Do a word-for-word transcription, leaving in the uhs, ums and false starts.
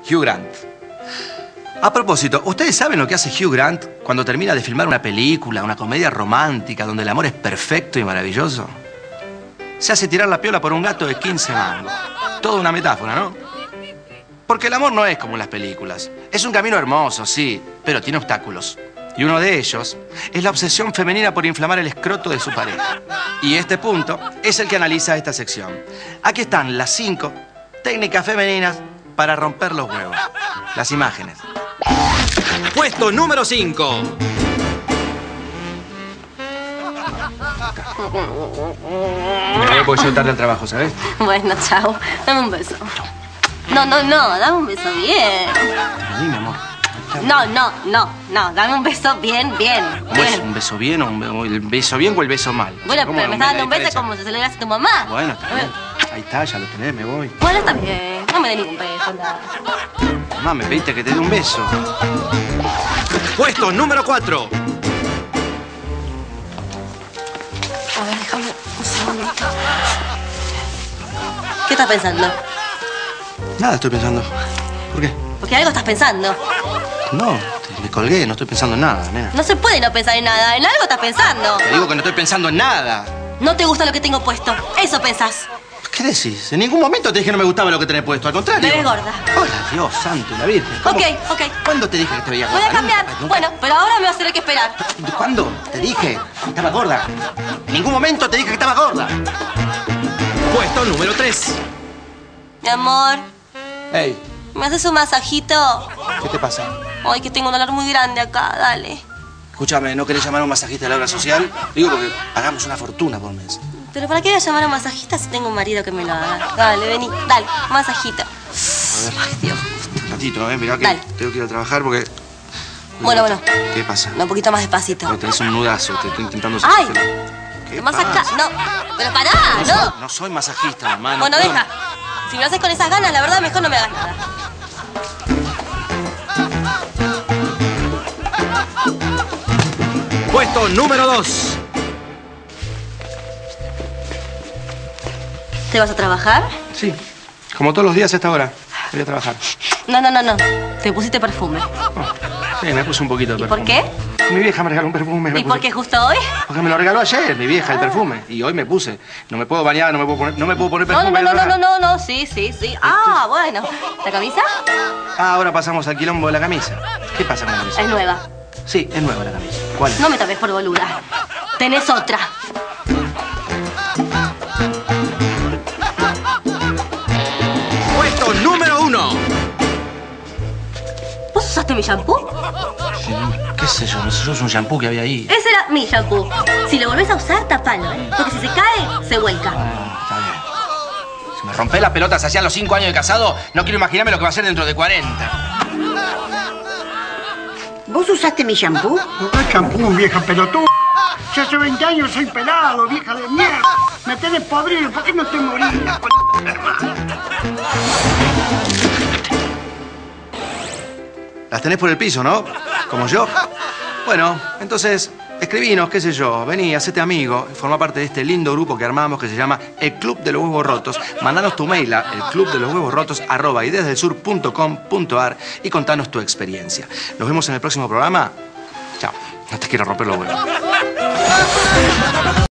Hugh Grant. A propósito, ¿ustedes saben lo que hace Hugh Grant cuando termina de filmar una película, una comedia romántica donde el amor es perfecto y maravilloso? Se hace tirar la piola por un gato de quince mangos. Toda una metáfora, ¿no? Porque el amor no es como en las películas. Es un camino hermoso, sí, pero tiene obstáculos. Y uno de ellos es la obsesión femenina por inflamar el escroto de su pareja. Y este punto es el que analiza esta sección. Aquí están las cinco técnicas femeninas para romper los huevos. Las imágenes. Puesto número cinco. Me voy porque yo tarde al trabajo, ¿sabes? Bueno, chao. Dame un beso. No, no, no. Dame un beso bien. Vení, mi amor. No, no, no, no. Dame un beso bien, bien, ¿Un beso, bien. un beso bien o un be- el beso bien o el beso mal? Bueno, ¿Cómo pero no? me estás dando La un beso diferencia. como si se lo dieras a tu mamá. Bueno, está bien. Ahí está, ya lo tenés, me voy. Bueno, está bien. No me dé ningún beso, nada. Mamá, me pediste que te dé un beso. Puesto número cuatro. A ver, déjame un segundito. ¿Qué estás pensando? Nada estoy pensando. ¿Por qué? Porque algo estás pensando. No, te- me colgué, no estoy pensando en nada, nena. No se puede no pensar en nada. En algo estás pensando. Te digo que no estoy pensando en nada. No te gusta lo que tengo puesto. Eso pensás. ¿Qué decís? En ningún momento te dije que no me gustaba lo que tenés puesto, al contrario. Me ves gorda. Hola, Dios santo y la Virgen. ¿Cómo? Ok, ok. ¿Cuándo te dije que te veía gorda? Voy a cambiar. Nunca, nunca. Bueno, pero ahora me vas a tener que esperar. ¿Cuándo? Te dije que estaba gorda. En ningún momento te dije que estaba gorda. Puesto número tres. Mi amor, Ey, ¿me haces un masajito? ¿qué te pasa? Ay, que tengo un dolor muy grande acá. Dale. Escúchame, ¿no querés llamar a un masajista de la obra social? Digo porque pagamos una fortuna por mes. ¿Pero para qué voy a llamar a un masajista si tengo un marido que me lo haga? Dale, vení. Dale, masajito. Ay, Dios. Un ratito, ¿eh? Mirá que Dale. tengo que ir a trabajar porque... Bueno, bueno. ¿Qué pasa? No, un poquito más despacito. Porque tenés un nudazo, te estoy intentando... ¡Ay! ¿Qué Más acá. pasa? No, pero pará, No, soy, no. no soy masajista, mamá. no Bueno, puedo- deja. Si me lo haces con esas ganas, la verdad, mejor no me hagas nada. Puesto número dos. ¿Te vas a trabajar? Sí, como todos los días a esta hora. Voy a trabajar. No, no, no, no. Te pusiste perfume. Sí, me puse un poquito de ¿Y por perfume. qué? Mi vieja me regaló un perfume. me ¿Y por puse- qué justo hoy? Porque me lo regaló ayer, mi vieja, el perfume. Y hoy me puse. No me puedo bañar, no me puedo poner, no me puedo poner No, perfume. no, no, no, para no, trabajar. no, no, sí, sí, sí. Ah, bueno. ¿La camisa? Ah, ahora pasamos al quilombo de la camisa. ¿Qué pasa con la camisa? Es nueva. Sí, es nueva la camisa. ¿Cuál es? No me tapes por boluda. Tenés otra. Puesto número uno. ¿Vos usaste mi shampoo? ¿Qué sé yo? No sé yo, es un shampoo que había ahí. Ese era mi shampoo. Si lo volvés a usar, tapalo, ¿eh? Porque si se cae, se vuelca. Ah, está bien. Si me rompé las pelotas hacía los cinco años de casado, no quiero imaginarme lo que va a ser dentro de cuarenta. ¿Vos usaste mi shampoo? ¿Qué champú, vieja pelotuda? Si hace veinte años soy pelado, vieja de mierda. Me tenés podrido, ¿por qué no te morís? Las tenés por el piso, ¿no? Como yo. Bueno, entonces, escribinos, qué sé yo, vení, hacete amigo, forma parte de este lindo grupo que armamos que se llama El Club de los Huevos Rotos. Mandanos tu mail a elclubdeloshuevosrotos arroba idesdelsur punto com punto ar y contanos tu experiencia. Nos vemos en el próximo programa. Chao. No te quiero romper los huevos.